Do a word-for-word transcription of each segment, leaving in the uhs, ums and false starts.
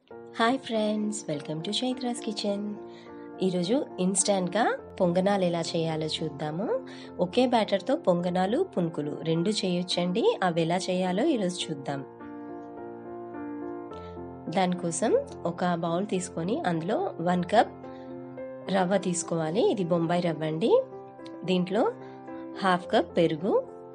Hi friends, welcome to Chaitra's kitchen. ఈరోజు ఇన్స్టెంట్గా పొంగనాలు ఎలా చేయాలో చూద్దాము. ఒకే బ్యాటర్తో పొంగనాలు, పునుకులు రెండు చేయొచ్చండి. అవి ఎలా చేయాలో ఈరోజు చూద్దాం. దానికోసం ఒక బౌల్ తీసుకొని అందులో వన్ కప్ రవ్వ తీసుకోవాలి. ఇది బొంబాయి రవ్వ అండి. దీంట్లో హాఫ్ కప్ పెరుగు,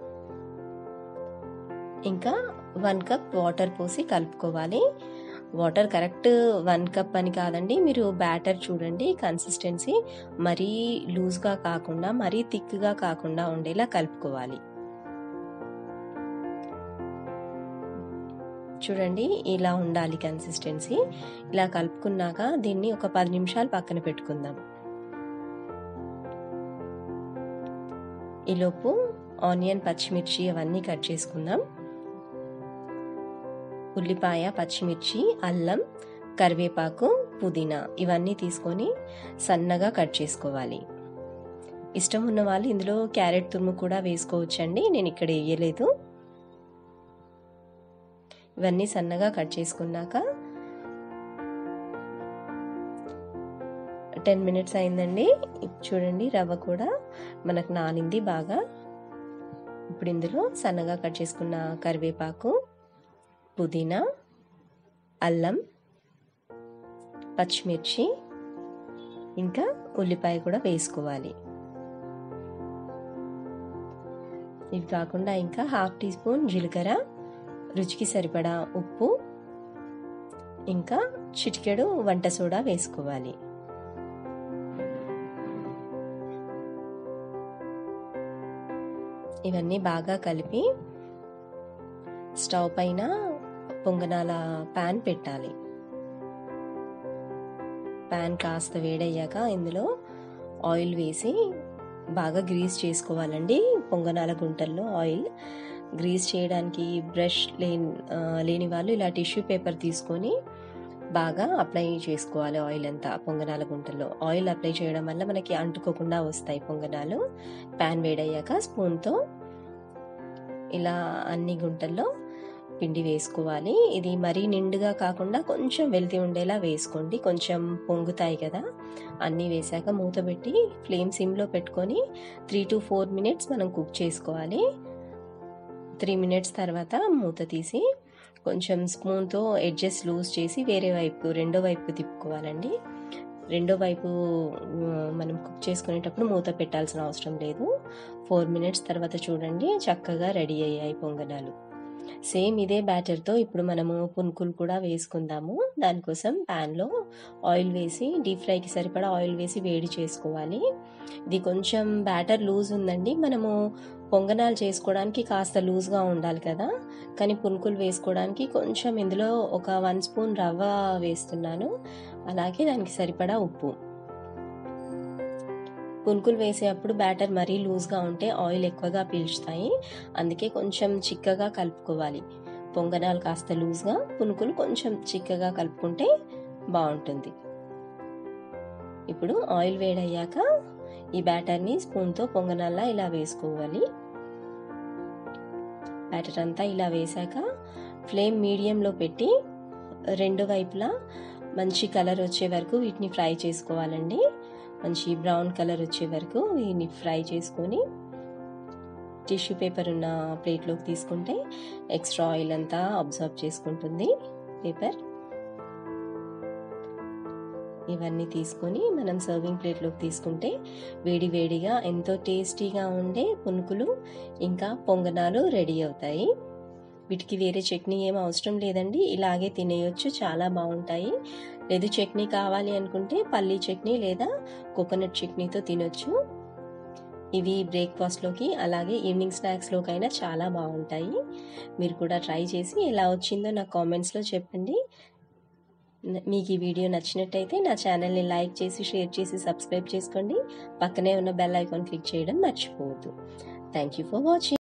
ఇంకా వన్ కప్ వాటర్ పోసి కలుపుకోవాలి. వాటర్ కరెక్ట్ వన్ కప్ అని కాదండి, మీరు బ్యాటర్ చూడండి. కన్సిస్టెన్సీ మరీ లూజ్గా కాకుండా మరీ థిక్గా కాకుండా ఉండేలా కలుపుకోవాలి. చూడండి, ఇలా ఉండాలి కన్సిస్టెన్సీ. ఇలా కలుపుకున్నాక దీన్ని ఒక పది నిమిషాలు పక్కన పెట్టుకుందాం. ఈలోపు ఆనియన్, పచ్చిమిర్చి అవన్నీ కట్ చేసుకుందాం. ఉల్లిపాయ, పచ్చిమిర్చి, అల్లం, కరివేపాకు, పుదీనా ఇవన్నీ తీసుకొని సన్నగా కట్ చేసుకోవాలి. ఇష్టం ఉన్న వాళ్ళు ఇందులో క్యారెట్ తురుము కూడా వేసుకోవచ్చండి. నేను ఇక్కడ వేయలేదు. ఇవన్నీ సన్నగా కట్ చేసుకున్నాక టెన్ మినిట్స్ అయిందండి. చూడండి, రవ్వ కూడా మనకు నానింది బాగా. ఇప్పుడు ఇందులో సన్నగా కట్ చేసుకున్న కరివేపాకు, పుదీనా, అల్లం, పచ్చిమిర్చి, ఇంకా ఉల్లిపాయ కూడా వేసుకోవాలి. ఇవి కాకుండా ఇంకా హాఫ్ టీ స్పూన్ జీలకర్ర, రుచికి సరిపడా ఉప్పు, ఇంకా చిటికెడు వంట సోడా వేసుకోవాలి. ఇవన్నీ బాగా కలిపి స్టవ్ పైన పొంగనాల ప్యాన్ పెట్టాలి. ప్యాన్ కాస్త వేడయ్యాక ఇందులో ఆయిల్ వేసి బాగా గ్రీస్ చేసుకోవాలండి. పొంగనాల గుంటల్లో ఆయిల్ గ్రీస్ చేయడానికి బ్రష్ లేని లేని వాళ్ళు ఇలా టిష్యూ పేపర్ తీసుకొని బాగా అప్లై చేసుకోవాలి. ఆయిల్ అంతా పొంగనాల గుంటల్లో ఆయిల్ అప్లై చేయడం వల్ల మనకి అంటుకోకుండా వస్తాయి పొంగనాలు. ప్యాన్ వేడయ్యాక స్పూన్తో ఇలా అన్ని గుంటల్లో పిండి వేసుకోవాలి. ఇది మరీ నిండుగా కాకుండా కొంచెం వెలితి ఉండేలా వేసుకోండి, కొంచెం పొంగుతాయి కదా. అన్నీ వేసాక మూత పెట్టి ఫ్లేమ్ సిమ్లో పెట్టుకొని త్రీ టు ఫోర్ మినిట్స్ మనం కుక్ చేసుకోవాలి. త్రీ మినిట్స్ తర్వాత మూత తీసి కొంచెం స్పూన్తో ఎడ్జెస్ లూజ్ చేసి వేరే వైపు రెండో వైపు తిప్పుకోవాలండి. రెండో వైపు మనం కుక్ చేసుకునేటప్పుడు మూత పెట్టాల్సిన అవసరం లేదు. ఫోర్ మినిట్స్ తర్వాత చూడండి, చక్కగా రెడీ అయ్యాయి పొంగనాలు. సేమ్ ఇదే బ్యాటర్తో ఇప్పుడు మనము పునుకులు కూడా వేసుకుందాము. దానికోసం ప్యాన్లో ఆయిల్ వేసి డీప్ ఫ్రైకి సరిపడా ఆయిల్ వేసి వేడి చేసుకోవాలి. ఇది కొంచెం బ్యాటర్ లూజ్ ఉందండి. మనము పొంగనాలు చేసుకోవడానికి కాస్త లూజ్గా ఉండాలి కదా, కానీ పునుకులు వేసుకోవడానికి కొంచెం ఇందులో ఒక వన్ స్పూన్ రవ్వ వేస్తున్నాను, అలాగే దానికి సరిపడా ఉప్పు. పునుకులు వేసేటప్పుడు బ్యాటర్ మరీ లూజ్గా ఉంటే ఆయిల్ ఎక్కువగా పీల్చుతాయి, అందుకే కొంచెం చిక్కగా కలుపుకోవాలి. పొంగనాలు కాస్త లూజ్గా, పునుకులు కొంచెం చిక్కగా కలుపుకుంటే బాగుంటుంది. ఇప్పుడు ఆయిల్ వేడయ్యాక ఈ బ్యాటర్ని స్పూన్తో పొంగనాల్లా ఇలా వేసుకోవాలి. బ్యాటర్ అంతా ఇలా వేసాక ఫ్లేమ్ మీడియంలో పెట్టి రెండు వైపులా మంచి కలర్ వచ్చే వరకు వీటిని ఫ్రై చేసుకోవాలండి. మంచి బ్రౌన్ కలర్ వచ్చే వరకు వీటిని ఫ్రై చేసుకొని టిష్యూ పేపర్ ఉన్న ప్లేట్లోకి తీసుకుంటే ఎక్స్ట్రా ఆయిల్ అంతా అబ్జర్వ్ చేసుకుంటుంది పేపర్. ఇవన్నీ తీసుకొని మనం సర్వింగ్ ప్లేట్లోకి తీసుకుంటే వేడి వేడిగా ఎంతో టేస్టీగా ఉండే పునుకులు ఇంకా పొంగనాలు రెడీ అవుతాయి. వీటికి వేరే చట్నీ ఏం అవసరం లేదండి, ఇలాగే తినేయొచ్చు, చాలా బాగుంటాయి. లేదు చట్నీ కావాలి అనుకుంటే పల్లీ చట్నీ లేదా కోకోనట్ చట్నీతో తినొచ్చు. ఇవి బ్రేక్ఫాస్ట్లోకి అలాగే ఈవినింగ్ స్నాక్స్లోకైనా చాలా బాగుంటాయి. మీరు కూడా ట్రై చేసి ఎలా వచ్చిందో నాకు కామెంట్స్లో చెప్పండి. మీకు ఈ వీడియో నచ్చినట్టయితే నా ఛానల్ని లైక్ చేసి షేర్ చేసి సబ్స్క్రైబ్ చేసుకోండి. పక్కనే ఉన్న బెల్ ఐకాన్ క్లిక్ చేయడం మర్చిపోవద్దు. Thank you for watching.